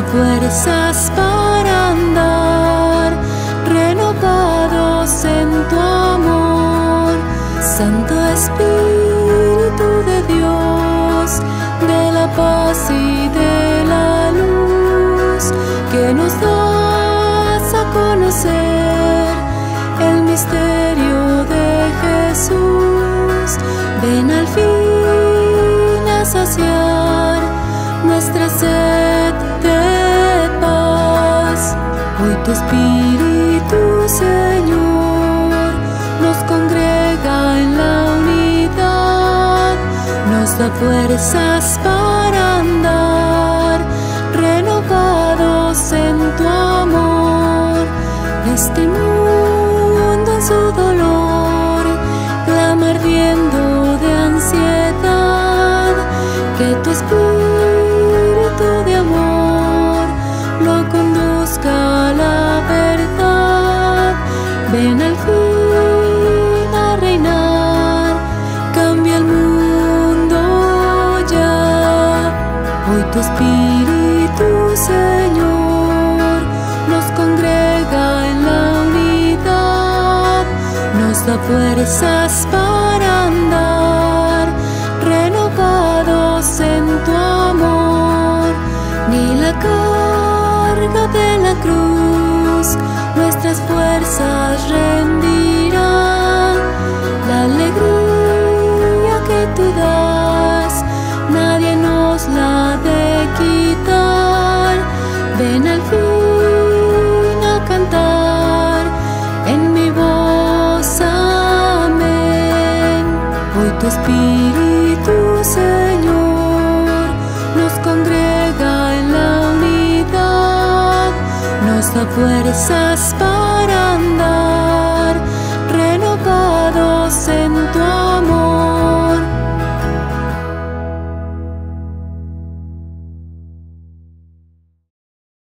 fuerzas para andar, renovados en tu amor. Santo Espíritu de Dios, de la paz y de la luz, que nos das a conocer el misterio de Jesús. Ven al fin a saciar nuestra sed de paz. Hoy tu Espíritu, Señor, nos congrega en la unidad, nos da fuerzas para andar, renovados en tu amor. Este mundo en su dolor clama ardiendo de ansiedad, que tu Espíritu de amor lo conduzca a la verdad. Ven al fin a reinar, cambia el mundo ya. Hoy tu Espíritu, Señor, nos congrega en la unidad, nos da fuerzas para andar, renovados en tu amor. Ni la carga de la cruz nuestras fuerzas rendirán. La alegría que tú das, nadie nos la ha de quitar. Ven al fin a cantar en mi voz, amén. Hoy tu Espíritu, Señor, nos congrega en la unidad, nos da fuerzas para